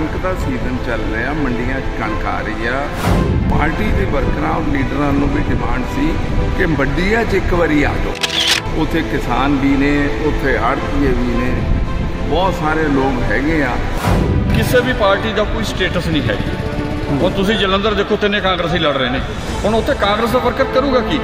कणक का सीजन चल रहा, मंडियां कणक आ रही है। पार्टी के वर्करां और लीडरां नूं भी डिमांड सी कि मंडियां 'च एक बारी आ जाओ। उत्थे किसान भी ने, उत्थे आड़तीए भी ने, बहुत सारे लोग हैगे आ। किसी भी पार्टी का कोई स्टेटस नहीं है जी। ਹੁਣ ਤੁਸੀਂ ਜਲੰਧਰ देखो ਤਿੰਨੇ ਕਾਂਗਰਸੀ लड़ रहे हैं, ਹੁਣ ਉੱਥੇ ਕਾਂਗਰਸ ਦਾ ਵਰਕਰ ਕਰੂਗਾ ਕੀ?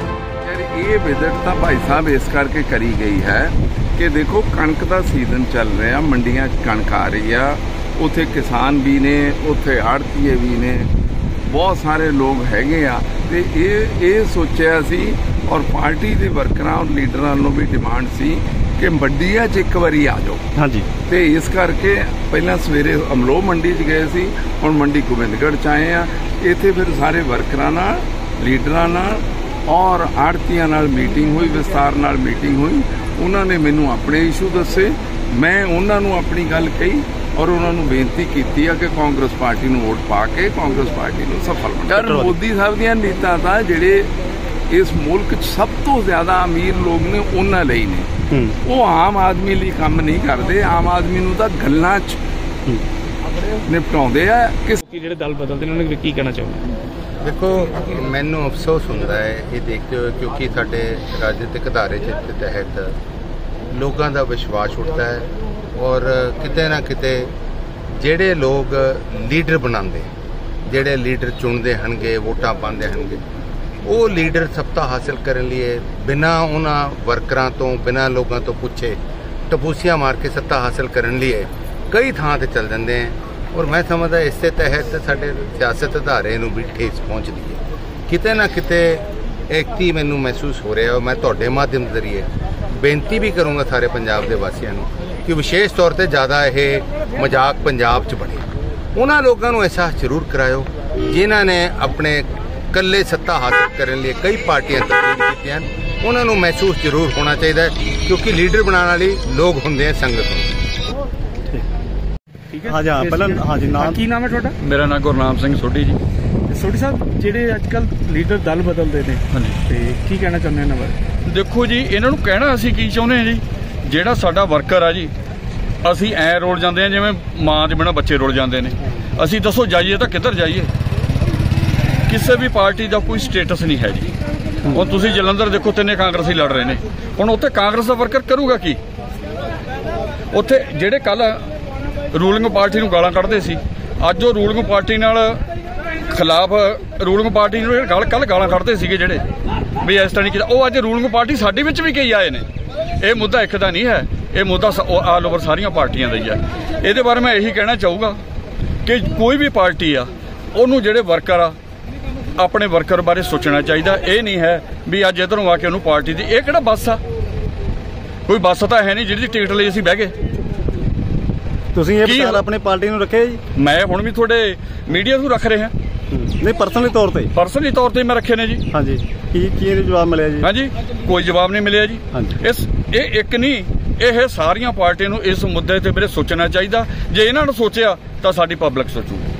ये विजिट तो भाई साहब इस करके करी गई है कि देखो कणक का सीजन चल रहा, मंडियां कणक आ रही है, उत्थे किसान भी ने, उत्थे आड़तीए भी ने, बहुत सारे लोग हैगे आ। ते ये सोचा सी और पार्टी के वर्करां और लीडरां नूं भी डिमांड सी कि मंडियां 'च एक बारी आ जाओ। हाँ जी। ते इस करके पहला सवेरे अमलोह मंडी 'च गए सी, हुण मंडी गोबिंदगढ़ 'च आए आ। इत्थे फिर सारे वर्करां नाल, लीडरां नाल और आड़तियां नाल मीटिंग हुई, विस्तार नाल मीटिंग हुई। उन्होंने मैनू अपने इशू दसे, मैं उन्होंने अपनी गल कही और उन्होंने बेनती की है कि कांग्रेस पार्टी नूं वोट पा के कांग्रेस पार्टी नूं सफल बनाओ। मोदी साहब दीयां नीतां तां जिहड़े इस मुल्क च सब तो ज्यादा अमीर लोग ने उन्हां लई ने, वो आम आदमी लई काम नहीं करते। आम आदमी नूं तां गल्लां च निपटाउंदे आ। कि ਜਿਹੜੇ ਦਲ ਬਦਲਦੇ ਨੇ ਉਹਨਾਂ ਨੂੰ ਕੀ ਕਹਿਣਾ ਚਾਹੁੰਦੇ? देखो मैनू अफसोस होता है ये देखते हुए, क्योंकि साडे राजनीतिक अदारे के तहत लोगों का विश्वास उठता है और किते ना किते जेड़े लोग लीडर बनाते, जेड़े लीडर चुनते हनगे, वोटां पाते हनगे, वो लीडर सत्ता हासिल करने लिए बिना उन्होंने वर्करां तो, बिना लोगों तो पूछे टपूसियां मार के सत्ता हासिल करने लिए कई थां ते चल जाते हैं। और मैं समझदा इस तहत साडे सियासत अदारे नूं भी ठेस पहुँचती है। किते ना किते एक ही मैनू महसूस हो रहा है, और मैं तुहाडे माध्यम जरिए बेनती भी करूँगा सारे पंजाब के वासियों नूं कि विशेष तौर पर ज़्यादा यह मजाक पंजाब च बने। उन्होंने लोगों को एहसास जरूर कराओ जिन्हों ने अपने कल्ले सत्ता हासिल करने लिए कई पार्टियां तब्दील की, उन्होंने महसूस जरूर होना चाहिए, क्योंकि लीडर बनाने वाली लोग होंगे, संगत होंगे। हाँ जी, हाँ पहला हाँ जी, नाम की नाम है थोड़ा? मेरा नाम गुरनाम सिंह सोढ़ी जी। सोढ़ी साहब, ਜਿਹੜੇ ਅੱਜਕੱਲ ਲੀਡਰ ਦਲ ਬਦਲਦੇ ਨੇ, ਹਾਂਜੀ, ਤੇ ਕੀ ਕਹਿਣਾ ਚਾਹੁੰਦੇ ਇਹਨਾਂ ਬਾਰੇ? ਦੇਖੋ ਜੀ, ਇਹਨਾਂ ਨੂੰ ਕਹਿਣਾ ਅਸੀਂ ਕੀ ਚਾਹੁੰਦੇ ਹਾਂ ਜੀ, ਜਿਹੜਾ ਸਾਡਾ ਵਰਕਰ ਆ ਜੀ, ਅਸੀਂ ਐ ਰੋਲ ਜਾਂਦੇ ਆ ਜਿਵੇਂ ਮਾਂ ਦੇ ਬਿਨਾਂ ਬੱਚੇ ਰੋਲ ਜਾਂਦੇ ਨੇ। ਅਸੀਂ ਦੱਸੋ ਜਾਈਏ ਤਾਂ ਕਿੱਧਰ ਜਾਈਏ? ਕਿਸੇ ਵੀ ਪਾਰਟੀ ਦਾ ਕੋਈ ਸਟੇਟਸ ਨਹੀਂ ਹੈ ਜੀ। ਹੁਣ ਤੁਸੀਂ ਜਲੰਧਰ ਦੇਖੋ ਤਿੰਨੇ ਕਾਂਗਰਸੀ ਲੜ ਰਹੇ ਨੇ, ਹੁਣ ਉੱਥੇ ਕਾਂਗਰਸ ਦਾ ਵਰਕਰ ਕਰੂਗਾ ਕੀ? ਉੱਥੇ ਜਿਹੜੇ ਕੱਲ रूलिंग पार्टी गालां कढ़दे सी, अज वो रूलिंग पार्टी खिलाफ रूलिंग पार्टी कल गालां कढ़दे सीगे जेहड़े भी इस तरह नहीं किया, वो अज रूलिंग पार्टी साडे विच भी कई आए ने। ये मुद्दा एक दा नहीं है, ये मुद्दा ऑल ओवर सारियां पार्टियां दा ही है। ये बारे मैं यही कहना चाहूँगा कि कोई भी पार्टी आ, उन्होंने जेहड़े वर्कर आ अपने वर्कर बारे सोचना चाहिए। ये नहीं है भी अज इधरों आके उन्होंने पार्टी की ये किहड़ा बस आ, कोई बस तो है नहीं जिहदी टिकट लई असीं बह गए। ਤੁਸੀਂ ਇਹ ਵਿਚਾਰ ਆਪਣੀ ਪਾਰਟੀ ਨੂੰ ਰੱਖਿਆ ਜੀ? ਮੈਂ ਹੁਣ ਵੀ ਤੁਹਾਡੇ ਮੀਡੀਆ ਨੂੰ ਰੱਖ ਰਿਹਾ। ਨਹੀਂ, ਪਰਸਨਲੀ ਤੌਰ ਤੇ ਮੈਂ ਰੱਖੇ ਨੇ ਜੀ। ਹਾਂਜੀ, ਕੀ ਜਵਾਬ ਮਿਲਿਆ ਜੀ? ਹਾਂਜੀ, ਕੋਈ ਜਵਾਬ ਨਹੀਂ ਮਿਲਿਆ ਜੀ। ਇਹ ਇੱਕ ਨਹੀਂ, ਇਹ ਸਾਰੀਆਂ ਪਾਰਟੀਆਂ ਨੂੰ ਇਸ ਮੁੱਦੇ ਤੇ ਮੇਰੇ ਸੋਚਣਾ ਚਾਹੀਦਾ। ਜੇ ਇਹਨਾਂ ਨੂੰ ਸੋਚਿਆ ਤਾਂ ਸਾਡੀ ਪਬਲਿਕ ਸੋਚੂਗੀ।